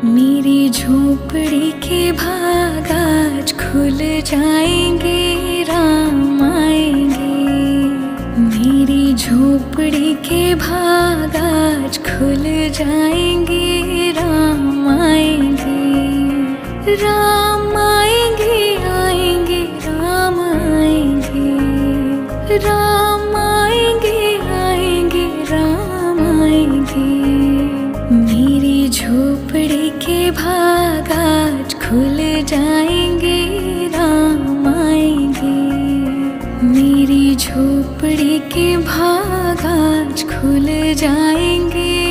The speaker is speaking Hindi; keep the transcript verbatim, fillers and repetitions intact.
मेरी झोपड़ी के भाग आज खुल जाएंगे, राम आएंगे। मेरी झोपड़ी के भाग आज खुल जाएंगे, राम आएंगे। राम आएंगे, आएंगे, राम आएंगे। राम आएंगे, आएंगे, राम आएंगे। मेरी झोपड़ी के भाग आज खुल जाएंगे, राम आएंगे। मेरी झोपड़ी के भाग आज खुल जाएंगे,